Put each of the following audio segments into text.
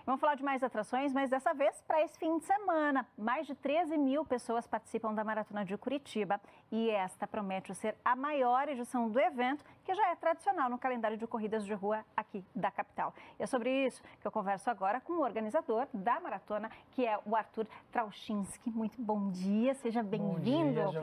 Vamos falar de mais atrações, mas dessa vez para esse fim de semana. Mais de 13 mil pessoas participam da Maratona de Curitiba e esta promete ser a maior edição do evento, que já é tradicional no calendário de corridas de rua aqui da capital. E é sobre isso que eu converso agora com o organizador da maratona, que é o Arthur Trauchinski. Muito bom dia, seja bem-vindo ao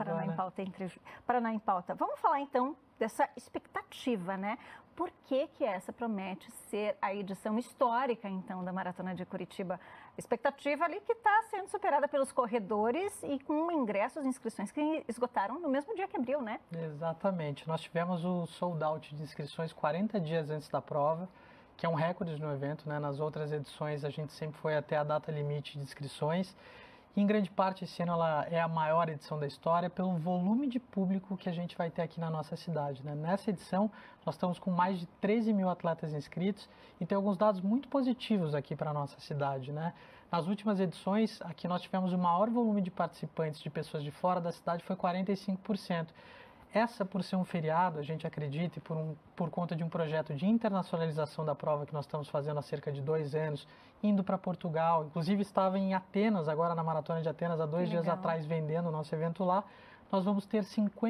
Paraná em Pauta. Vamos falar então dessa expectativa, né? Por que essa promete ser a edição histórica, então, da Maratona de Curitiba? Expectativa ali que está sendo superada pelos corredores e com ingressos e inscrições que esgotaram no mesmo dia que abriu, né? Exatamente. Nós tivemos o sold out de inscrições 40 dias antes da prova, que é um recorde no evento, né? Nas outras edições a gente sempre foi até a data limite de inscrições. E, em grande parte, esse ano ela é a maior edição da história pelo volume de público que a gente vai ter aqui na nossa cidade, né? Nessa edição, nós estamos com mais de 13 mil atletas inscritos e tem alguns dados muito positivos aqui para a nossa cidade, né? Nas últimas edições, aqui nós tivemos o maior volume de participantes de pessoas de fora da cidade, foi 45%. Essa, por ser um feriado, a gente acredita, e por conta de um projeto de internacionalização da prova que nós estamos fazendo há cerca de 2 anos, indo para Portugal, inclusive estava em Atenas, agora na Maratona de Atenas, há 2 dias atrás, vendendo o nosso evento lá, nós vamos ter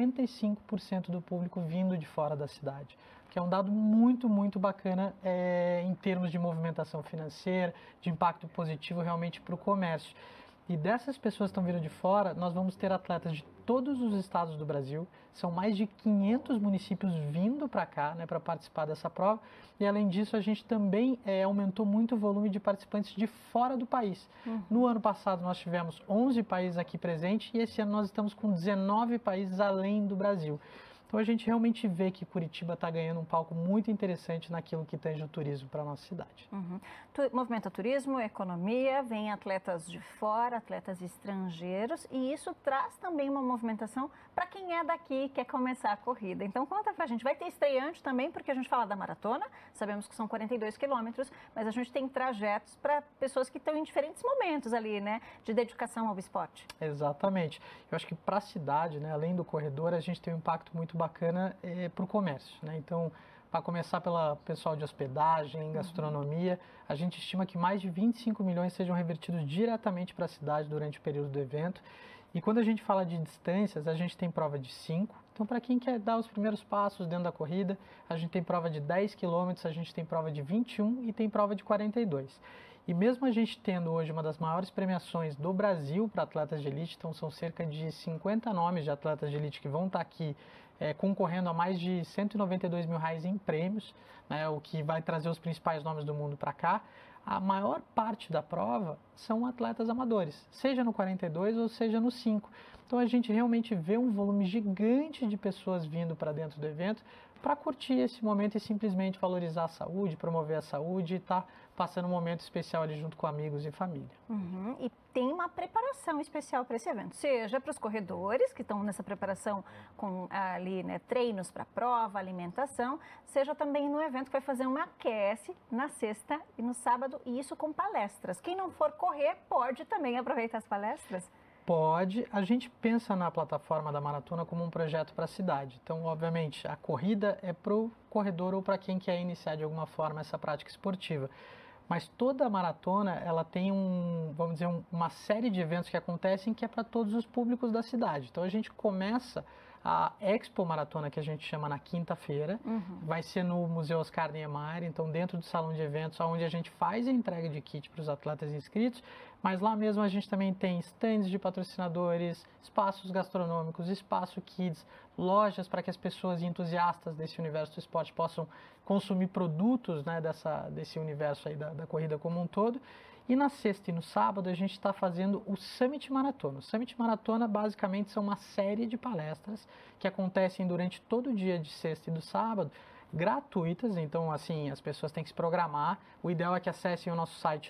55% do público vindo de fora da cidade, que é um dado muito, muito bacana em termos de movimentação financeira, de impacto positivo realmente para o comércio. E dessas pessoas que estão vindo de fora, nós vamos ter atletas de todos os estados do Brasil. São mais de 500 municípios vindo para cá, né, para participar dessa prova. E além disso, a gente também aumentou muito o volume de participantes de fora do país. No ano passado, nós tivemos 11 países aqui presentes e esse ano nós estamos com 19 países além do Brasil. Então a gente realmente vê que Curitiba está ganhando um palco muito interessante naquilo que tange o turismo para a nossa cidade. Movimenta turismo, economia, vem atletas de fora, atletas estrangeiros, e isso traz também uma movimentação para quem é daqui e quer começar a corrida. Então conta pra gente, vai ter estreante também, porque a gente fala da maratona, sabemos que são 42 quilômetros, mas a gente tem trajetos para pessoas que estão em diferentes momentos ali, né, de dedicação ao esporte. Exatamente. Eu acho que para a cidade, né, além do corredor, a gente tem um impacto muito bacana para o comércio, né? Então, para começar pelo pessoal de hospedagem, gastronomia, a gente estima que mais de 25 milhões sejam revertidos diretamente para a cidade durante o período do evento. E quando a gente fala de distâncias, a gente tem prova de 5. Então, para quem quer dar os primeiros passos dentro da corrida, a gente tem prova de 10 quilômetros, a gente tem prova de 21 e tem prova de 42. E mesmo a gente tendo hoje uma das maiores premiações do Brasil para atletas de elite, então são cerca de 50 nomes de atletas de elite que vão estar aqui concorrendo a mais de R$192 mil em prêmios, né, o que vai trazer os principais nomes do mundo para cá. A maior parte da prova são atletas amadores, seja no 42 ou seja no 5. Então a gente realmente vê um volume gigante de pessoas vindo para dentro do evento para curtir esse momento e simplesmente valorizar a saúde, promover a saúde e estar passando um momento especial ali junto com amigos e família. E tem uma preparação especial para esse evento, seja para os corredores que estão nessa preparação com ali, né, treinos para a prova, alimentação, seja também no evento que vai fazer uma aquece na sexta e no sábado, e isso com palestras. Quem não for correr pode também aproveitar as palestras? Pode. A gente pensa na plataforma da maratona como um projeto para a cidade. Então, obviamente, a corrida é para o corredor ou para quem quer iniciar de alguma forma essa prática esportiva. Mas toda a maratona, ela tem vamos dizer, uma série de eventos que acontecem que é para todos os públicos da cidade. Então, a gente começa a Expo Maratona, que a gente chama na quinta-feira, vai ser no Museu Oscar Niemeyer, então dentro do salão de eventos, onde a gente faz a entrega de kit para os atletas inscritos, mas lá mesmo a gente também tem stands de patrocinadores, espaços gastronômicos, espaço kids, lojas para que as pessoas entusiastas desse universo do esporte possam consumir produtos, né, desse universo aí da corrida como um todo. E na sexta e no sábado a gente está fazendo o Summit Maratona. O Summit Maratona basicamente são uma série de palestras que acontecem durante todo o dia de sexta e do sábado, gratuitas, então assim, as pessoas têm que se programar. O ideal é que acessem o nosso site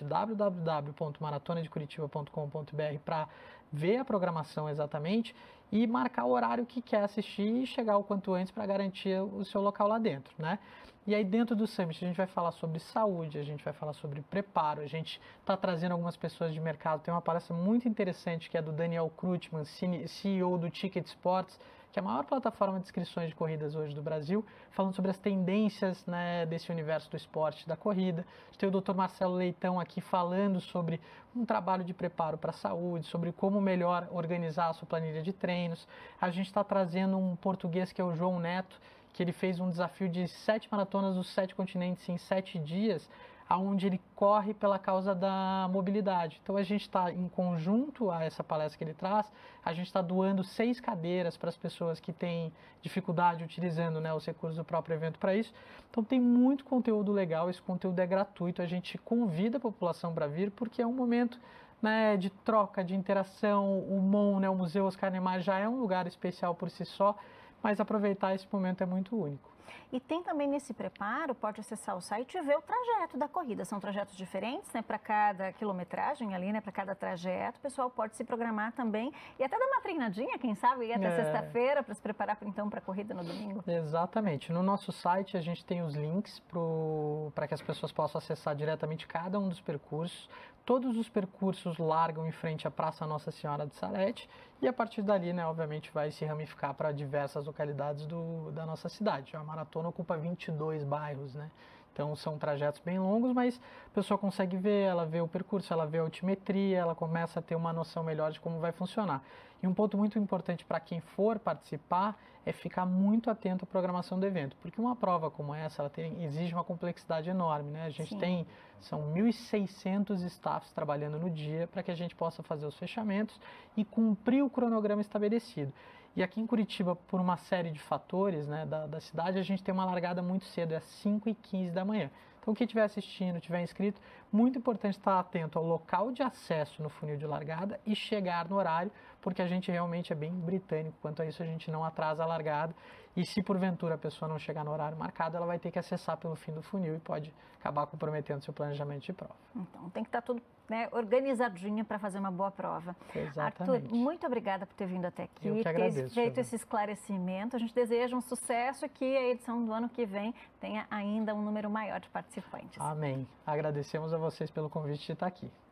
www.maratonadecuritiba.com.br para ver a programação exatamente e marcar o horário que quer assistir e chegar o quanto antes para garantir o seu local lá dentro, né? E aí dentro do Summit a gente vai falar sobre saúde, a gente vai falar sobre preparo, a gente está trazendo algumas pessoas de mercado. Tem uma palestra muito interessante que é do Daniel Krugman, CEO do Ticket Sports, que é a maior plataforma de inscrições de corridas hoje do Brasil, falando sobre as tendências, né, desse universo do esporte da corrida. A gente tem o Dr. Marcelo Leitão aqui falando sobre um trabalho de preparo para a saúde, sobre como melhor organizar a sua planilha de treinos. A gente está trazendo um português que é o João Neto, que ele fez um desafio de 7 maratonas dos 7 continentes em 7 dias, onde ele corre pela causa da mobilidade. Então a gente está em conjunto a essa palestra que ele traz, a gente está doando 6 cadeiras para as pessoas que têm dificuldade utilizando, né, os recursos do próprio evento para isso. Então tem muito conteúdo legal, esse conteúdo é gratuito, a gente convida a população para vir porque é um momento, né, de troca, de interação. O MON, né, o Museu Oscar Niemeyer, já é um lugar especial por si só, mas aproveitar esse momento é muito único. E tem também nesse preparo, pode acessar o site e ver o trajeto da corrida. São trajetos diferentes, né, para cada quilometragem ali, né, para cada trajeto. O pessoal pode se programar também e até dar uma treinadinha, quem sabe, ir até sexta-feira para se preparar então para a corrida no domingo. Exatamente. No nosso site a gente tem os links para que as pessoas possam acessar diretamente cada um dos percursos. Todos os percursos largam em frente à Praça Nossa Senhora de Salete e a partir dali, né, obviamente, vai se ramificar para diversas localidades da nossa cidade. A maratona ocupa 22 bairros, né? Então são trajetos bem longos, mas a pessoa consegue ver, ela vê o percurso, ela vê a altimetria, ela começa a ter uma noção melhor de como vai funcionar. E um ponto muito importante para quem for participar é ficar muito atento à programação do evento, porque uma prova como essa, exige uma complexidade enorme, né? A gente são 1.600 staffs trabalhando no dia para que a gente possa fazer os fechamentos e cumprir o cronograma estabelecido. E aqui em Curitiba, por uma série de fatores, né, da cidade, a gente tem uma largada muito cedo, é às 5h15 da manhã. Então, quem estiver assistindo, estiver inscrito, muito importante estar atento ao local de acesso no funil de largada e chegar no horário, porque a gente realmente é bem britânico quanto a isso, a gente não atrasa a largada. E se porventura a pessoa não chegar no horário marcado, ela vai ter que acessar pelo fim do funil e pode acabar comprometendo seu planejamento de prova. Então, tem que estar tudo, né, organizadinho para fazer uma boa prova. Exatamente. Arthur, muito obrigada por ter vindo até aqui, Eu que agradeço, ter feito esse esclarecimento. A gente deseja um sucesso e que a edição do ano que vem tenha ainda um número maior de participantes. Amém. Agradecemos a vocês pelo convite de estar aqui.